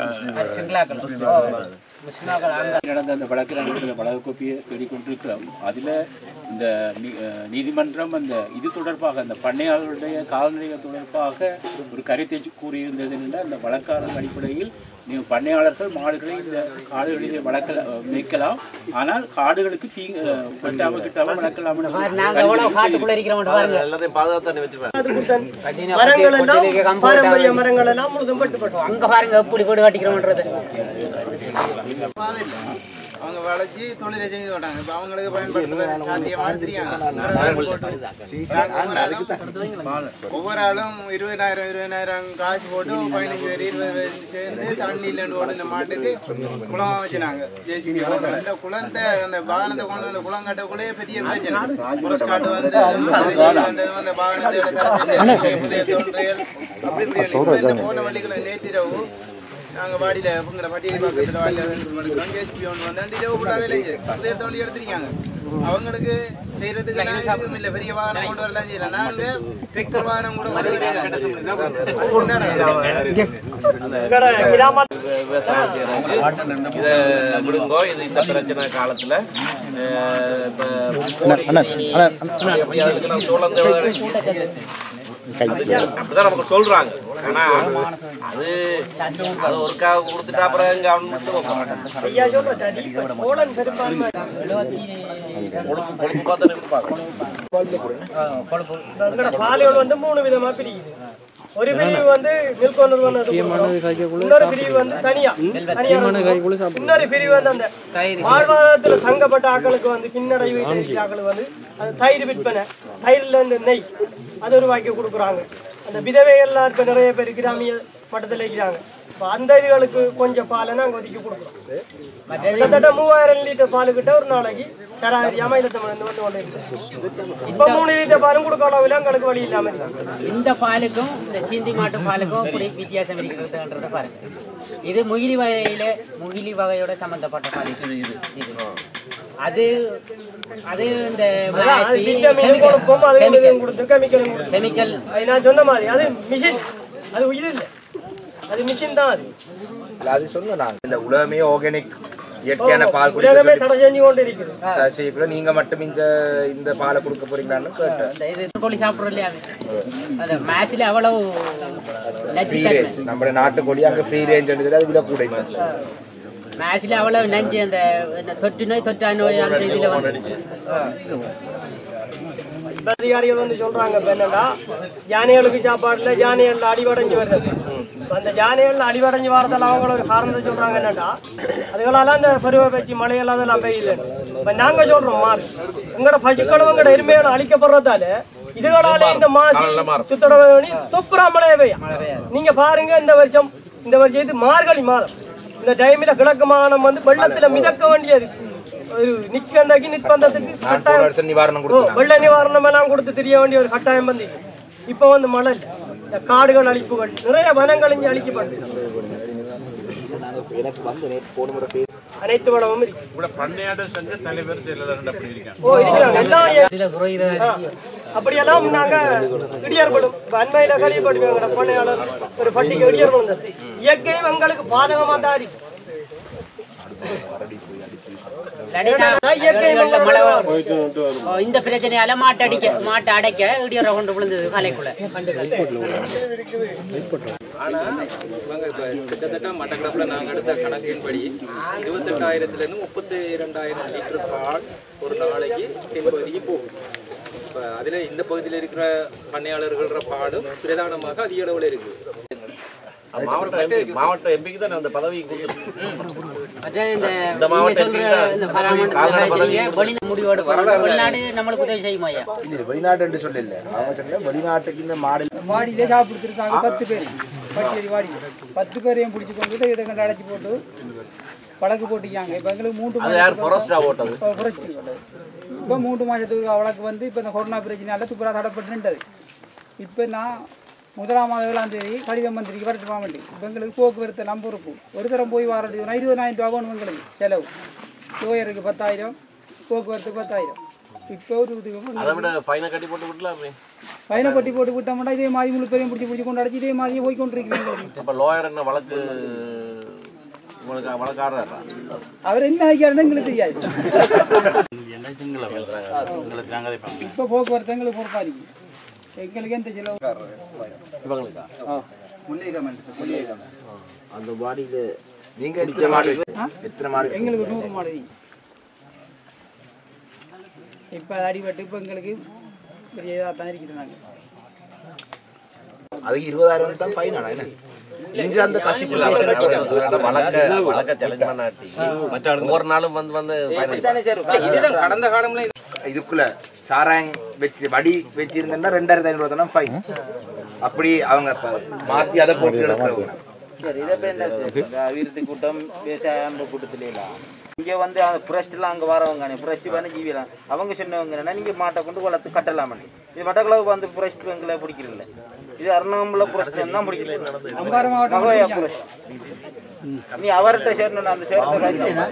நடந்த அந்த வழக்கில் நடந்த வழக்கு கோப்பியை தேடிக்கொண்டிருக்கிறோம். அதில் இந்த நீதிமன்றம் அந்த இது தொடர்பாக அந்த பண்ணையாளருடைய கால்நடைகள் தொடர்பாக ஒரு கருத்தை கூறியிருந்தது என்றால், அந்த வழக்காளர் அடிப்படையில் நீங்கள் பண்ணையாளர்கள் மாடுகளை இந்த காடுகளிலே வளர்க்க மேய்க்கலாம், ஆனால் காடுகளுக்கு தீங்கு வெட்டாம கிட்டாம வளர்க்கலாம். எல்லாத்தையும் பாதுகாத்து வச்சிருப்பாங்க. அங்க பாருங்க எப்படி வீடு கட்டிக்கிறோம்ன்றது அவங்க வளைச்சி தொழிலை செஞ்சு மாட்டாங்க. இப்போ அவங்களுக்கு பயன்படுத்த ஒவ்வொரு ஆளும் இருபதாயிரம் இருபதாயிரம் காசு போட்டு பதினஞ்சு பேர் இருபது பேர் சேர்ந்து தண்ணியில் ஓடு இந்த மாட்டுக்கு குளம் வச்சுனாங்க. ஜேசிபி அந்த குளத்தை அந்த வாகனத்தை கொண்டு அந்த குளம் கட்டக்குள்ளேயே பெரிய பிரச்சனை. முரஸ்காட்டு வந்து அந்த வாகனத்தை தோன்றியல் அப்படி இப்படி போன வண்டிகளை நேற்றிரவு நாங்கள் வாடியில் உங்களை பட்டியல் பக்கத்தில் வாடியில் ஜேசிபி ஒன்று வந்து அந்த இரவு ஃபுல்லாக வேலை புதிய தோண்டி எடுத்துருக்காங்க. அவங்களுக்கு செய்யறதுக்கு எதுவும் இல்லை, பெரிய வாகனம் கொண்டு வரலாம் செய்யலாம். நாங்கள் டிராக்டர் வாகனம் கூட இதை விடுங்கோ. இது இந்த பிரச்சனை காலத்துல அப்படிதான் நமக்கு சொல்றாங்க. ஆனா அது அது ஒருக்காக கொடுத்துட்டா அப்புறம் இங்க அவன் மட்டும் வைக்க மாட்டான். பாலியல் வந்து மூணு விதமா பிரிக்குது. ஒரு பிரிவு வந்து இன்னொரு பிரிவு வந்து தனியா இன்னொரு பிரிவு வந்து அந்த வாழ்வாதாரத்துல சங்கப்பட்ட ஆக்களுக்கு வந்து பின்னடைவு ஆக்களுக்கு வந்து அந்த தயிர் விற்பனை, தயிர்ல இந்த நெய் அது ஒரு வாக்கி கொடுக்குறாங்க. அந்த விதவைகள்லாம் இருக்க நிறைய பேர் கிராமிய மட்டத்தில் இருக்கிறாங்க. அந்த இதுகளுக்கு கொஞ்சம் பாலை நாங்கள் ஒதுக்கி கொடுக்குறோம். கிட்டத்தட்ட மூவாயிரம் லிட்டர் பால் கிட்ட ஒரு நாளைக்கு சராசரி அமைலத்தை வந்து வந்து கொண்டு இருக்கு. இப்ப மூணு லிட்டர் பாலும் கொடுக்க அளவில் எங்களுக்கு வழி இல்லாம இருக்கு. இந்த பாலுக்கும் இந்த சீந்தி மாட்டு பாலுக்கும் அப்படி வித்தியாசம் இருக்கிறதுன்றத பாருங்க. இது முகிலி வகையில முகிலி வகையோட சம்பந்தப்பட்ட பால். இது இது அது அது இந்த அதான், அது விட்டமின் கொடுப்போம், அது இதுவும் கொடுத்து chemical கொடுத்து. கெமிக்கல் அது நான் சொன்ன மாதிரி அது மிஷின், அது உயிர் இல்லை, அது மிஷின் தான். அது இல்ல, அது சொன்னோம் நாங்க இல்ல உலகமே ஆர்கானிக் இயற்கையான பால் உலகமே தடை செஞ்சு கொண்டு இருக்குது. குடிக்க நீங்க மட்டும் இந்த இந்த பாலை கொடுக்க போறீங்களான்னு கேட்டேன். இது கோழி சாப்பிடுறோம் இல்லையா, அது மேட்ச்ல அவ்வளவு நச்சுத்தன்மை. நம்ம நாட்டுக்கோழி அங்க ஃப்ரீ ரேஞ்ச் அது விட கூட இல்லை. மேட்ச்ல அவ்வளவு நஞ்சு அந்த தொற்று நோய் தொற்றா நோய் அந்த இதுல வந்து அதிகாரிகள் வந்து சொல்றாங்க என்னன்னா யானைகளுக்கு சாப்பாடுல யானைகள்ல அடிவடைஞ்சு வருது. அந்த யானைகள்ல அடிவடைஞ்சு வரதால அவங்கள ஒரு காரணத்தை சொல்றாங்க என்னன்னா அதுகளால அந்த பருவ பயிற்சி மழையெல்லாம் அதெல்லாம் பெய்யலன்னு. இப்ப நாங்க சொல்றோம் மாறி உங்களோட பசுக்களும் உங்களோட எருமையோட அழிக்கப்படுறதால இதுகளால இந்த மாசி சுத்தடவை துப்புரா மழைய பெய்யும். நீங்க பாருங்க இந்த வருஷம் இந்த வருஷம் இது மார்கழி மாதம், இந்த டைம்ல கிழக்கு மாகாணம் வந்து வெள்ளத்துல மிதக்க வேண்டியது. ஒரு நிக்கண்டாக்கி நிற்பந்ததுக்கு கட்டாயம் நிவாரணம் வெள்ள நிவாரணம் எல்லாம் கொடுத்து தெரிய வேண்டிய ஒரு கட்டாயம் வந்து இப்ப வந்து மழை இல்லை. இந்த காடுகள் அழிப்புகள் நிறைய வனங்கள் இங்கே அழிக்கப்படுது. அனைத்து வளமும் இருக்கு. அப்படியெல்லாம் நாங்க இடியார்படும் அண்மையில கழிவுபடுவோம். பண்ணையாளர் ஒரு பட்டிக்கு இடியார்படும் இயற்கையும் எங்களுக்கு பாதகமா தான் இருக்கு. இந்த பிரச்சனையால மாட்டு அடிக்க மாட்டு அடைக்க இடியரை கொண்டு விழுந்தது கலைக்குள்ள. ஆனா இவங்க இப்ப கிட்டத்தட்ட மட்டக்களப்புல நாங்க எடுத்த கணக்கின்படி இருபத்தெட்டாயிரத்துல இருந்து முப்பத்தி இரண்டாயிரம் லிட்டர் பால் ஒரு நாளைக்கு தென்பகுதிக்கு போகும். இப்ப அதுல இந்த பகுதியில் இருக்கிற பண்ணையாளர்கள பாலும் பிரதானமாக அதிக அளவுல இருக்கு. மாவட்ட எம்பிக்கு தான் அந்த பதவி நம்மளுக்கு உதவி செய்யுமா? வெளிநாட்டு என்று சொல்லல, வெளிநாட்டுக்கு இந்த மாடு மாடியிலே சாப்பிடுத்திருக்காங்க பத்து பேர். பட்டியடி வாடி பத்து பேரையும் பிடிச்சி கொண்டு இதை கண்டு அடைச்சி போட்டு வழக்கு போட்டிக்காங்க. இப்போ எங்களுக்கு மூன்று இப்போ மூன்று மாதத்துக்கு வழக்கு வந்து இப்போ இந்த கொரோனா பிரச்சனையால துப்புரா தடப்பட்டு நின்றது. இப்போ நான் முதலாம் மாதம் ஏழாம் தேதி கடிதம் மந்திரிக்கு வரட்டு மாவண்டி இப்போ எங்களுக்கு போக்குவரத்து எல்லாம் பொறுப்பு. ஒரு தரம் போய் வரட்டு இருபதாயிரம் ரூபா வேணும் எங்களுக்கு செலவு. லோயருக்கு பத்தாயிரம், போக்குவரத்து பத்தாயிரம். இப்போ ஒரு ஃபைனை கட்டி போட்டு விடலாமே. ஃபைனை கட்டி போட்டு விட்டோம்னா இதே மாதிரி முழு பேரையும் பிடிச்சி பிடிச்சி கொண்டு அடைச்சி இதே மாதிரியே போய் கொண்டிருக்கிறேன். இப்போ லோயர் என்ன வழக்கு உங்களுக்கு வழக்காடுறாரா? அவர் என்ன ஆகியாருன்னு எங்களுக்கு தெரியாது. இப்போ போக்குவரத்து எங்களுக்கு பொறுப்பா இருக்கு. எங்களுக்கு எந்த செலவு அந்த மாடியில நீங்க எத்தனை மாடு எத்தனை மாடு? எங்களுக்கு நூறு மாடு. இப்ப அடிபட்டு இப்ப எங்களுக்கு பெரிய இதா தான் இருக்குது. நாங்க அதுக்கு இருபதாயிரம் தான் ஃபைன் ஆனா என்ன இங்க அந்த கஷ்டப்படல வழக்க வழக்க சேலஞ்ச் பண்ணாட்டி மற்ற ஒவ்வொரு நாளும் வந்து வந்து இதுதான் கடந்த காலம்ல இதுக்குள்ள சாராயம் வச்சு வடி வச்சிருந்தா ரெண்டாயிரத்தி ஐநூறு ரூபாய் ஃபைன். அப்படி அவங்க மாத்தி அதை போட்டு எடுக்கிறாங்க. சரி, இதை பேர் என்ன அபிவிருத்தி கூட்டம் விவசாய கூட்டத்திலே இங்கே வந்து அந்த புரஸ்ட்லாம் அங்கே வரவங்க புரஸ்ட் பண்ண ஜீவிலாம் அவங்க சொன்னவங்கன்னா நீங்கள் மாட்டை கொண்டு வளர்த்து கட்டலாம். இது மட்டக்களவு வந்து புரஸ்ட் பெங்களை பிடிக்கிறதில்ல. இது அருணாமல புரஸ்ட் தான் பிடிக்கல. நீ அவர்கிட்ட சேர்ந்து அந்த சேர்ந்த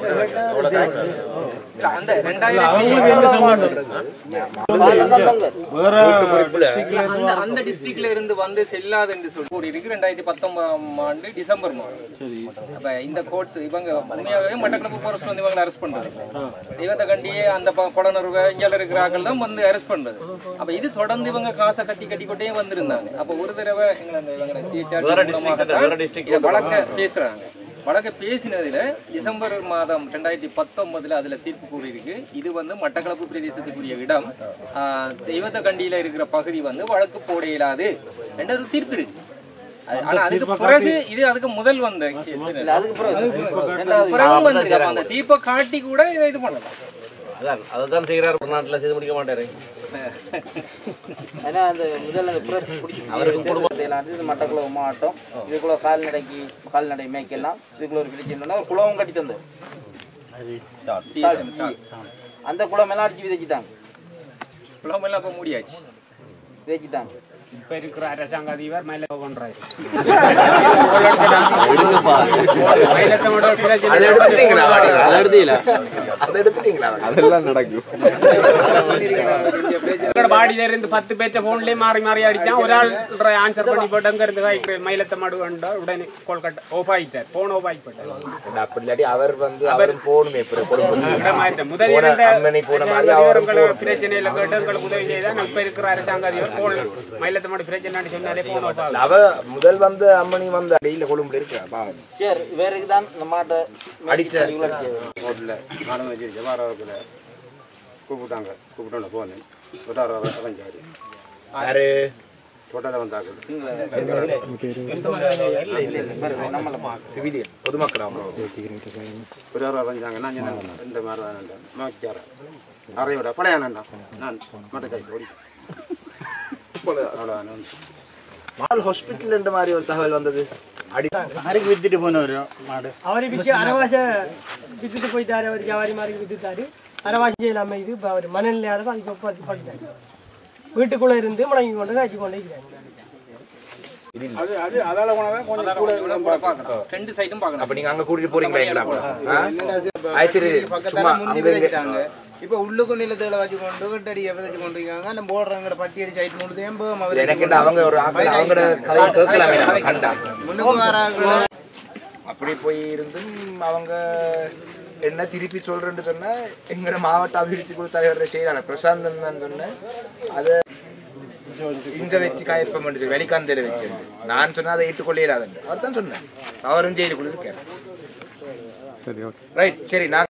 அந்த டிஸ்ட்ரிக்ட்ல இருந்து வந்து செல்லாது என்று சொல்லி கூடி இருக்கு. ரெண்டாயிரத்தி பத்தொன்பதாம் ஆண்டு டிசம்பர் மாதம் அப்ப இந்த கோர்ட்ஸ் இவங்க உண்மையாகவே மட்டக்களப்பு போரஸ்ட் வந்து இவங்களை அரெஸ்ட் பண்றது. இவந்த கண்டியே அந்த கொடனூர் இங்கே இருக்கிறார்கள் தான் வந்து அரெஸ்ட் பண்றது. அப்ப இது தொடர்ந்து இவங்க காசை கட்டி கட்டி கொண்டே வந்திருந்தாங்க. அப்ப ஒரு தடவை எங்களை இவங்க சிஹெச்ஆர் வழக்க பேசுறாங்க. வழக்க பேசினதுல டிசம்பர் மாதம் ரெண்டாயிரத்தி பத்தொன்பதுல அதுல தீர்ப்பு கூறியிருக்கு. இது வந்து மட்டக்களப்பு பிரதேசத்துக்குரிய இடம், தெய்வத்த கண்டியில இருக்கிற பகுதி வந்து வழக்கு போட இயலாது என்ற ஒரு தீர்ப்பு இருக்கு. ஆனா அதுக்கு பிறகு இது அதுக்கு முதல் வந்த பிறகு வந்து அந்த தீர்ப்பை காட்டி கூட இதை இது பண்ணலாம். அதான் அதான் செய்யறாரு. ஒரு நாட்டுல செய்து முடிக்க மாட்டாரு. ஏன்னா அந்த முதல்ல அவருக்கு குடும்பம் மட்டக்குளவு மாவட்டம் இதுக்குள்ள கால்நடைக்கு கால்நடை மேய்க்கலாம். இதுக்குள்ள ஒரு பிரச்சனை ஒரு குளமும் கட்டி தந்தது. அந்த குளம் எல்லாம் அடிச்சு விதைச்சிட்டாங்க. குளம் எல்லாம் இப்ப மூடியாச்சு, விதைச்சிட்டாங்க. இப்ப இருக்கிற அரசாங்க அதிபர் மயில கொன்றாரு. அதெல்லாம் நடக்கும். பாடியில இருந்து பத்து பேற்ற போன்லயே மாறி மாறி அடிச்சான். ஒரு ஆள் ஆன்சர் பண்ணி போட்டு அங்க இருந்து காய்க்கிறேன் மயிலத்த மாடு வேண்டா உடனே கோல்கட்டா ஓஃப் ஆயிட்டார். போன் ஓஃப் ஆகி போட்டார். அப்படி இல்லாட்டி அவர் வந்து அவர் போனுமே முதலில் பிரச்சனையில கேட்டு உங்களுக்கு உதவி செய்தான். இப்ப இருக்கிற அரசாங்க அதிபர் போன் மயிலத்த மாடு பிரச்சனை சொன்னாலே போன் ஓஃப் ஆகும். அவ முதல் வந்து அம்மனி வந்து அடியில கொழும்புல இருக்கா பாவம். சரி வேறக்கு தான் இந்த மாட்டை அடிச்ச ரோட்ல நானும் வச்சு ஜவாரத்துல கூப்பிட்டாங்க. கூப்பிட்டோன்னு போனேன். தொட்டார அவஞ்சாரு யாரு தொட்டதை வந்தாங்க. சிவிலியன் பொதுமக்கள் ஒரு ஆறு அவஞ்சாங்க. நான் ரெண்டு மாதிரி தான் மாச்சார அறையோட பழையானண்டா நான் மட்டும் கை ஓடி மால் ஹாஸ்பிட்டல் என்ற மாதிரி ஒரு தகவல் வந்தது. அடி அரைக்கு வித்துட்டு போனவர் மாடு அவரை விற்று அரவாச வித்துட்டு போயிட்டாரு. அவர் ஜவாரி மாதிரி வித்துட்டாரு. அரவாசி இல்லாம இது இப்போ அவர் மனநிலை யாரும் அதுக்கு ஒப்பாத்தி பண்ணிட்டாரு. வீட்டுக்குள்ள இருந்து முடங்கி கொண்டு காய்ச்சி கொண்டு இருக்கிறாங்க. அது அது அதால போனதான் கொஞ்சம் கூட பார்க்கணும். ரெண்டு சைடும் பார்க்கணும். அப்ப நீங்க அங்க கூட்டிட்டு போறீங்களா எங்களா? சரி சும்மா அங்க இப்ப உள்ளுக்கு நிலத்துல வச்சு கொண்டு கட்டடி எவதாச்சு கொண்டிருக்காங்க. அந்த போடுறவங்க பட்டி அடி சைட் கொண்டு தேம்பம் அவர் எனக்கு அவங்க ஒரு அவங்களோட கதை கேட்கலாமே கண்டா முன்னுக்கு வராங்க. அப்படி போய் இருந்தும் அவங்க என்ன திருப்பி சொல்றேன்னு சொன்னா எங்க மாவட்ட அபிவிருத்தி குழு தலைவர் செய்யறாங்க பிரசாந்தன் தான் சொன்னேன். அதை இங்க வச்சு காயப்பம் பண்ணி வெளிக்காந்தையில வச்சு நான் சொன்னா அதை ஏற்றுக்கொள்ளாதுன்னு அவர் தான் சொன்னேன். அவரும் ஜெயிலுக்குள்ள இருக்காரு. ரைட் சரி நான்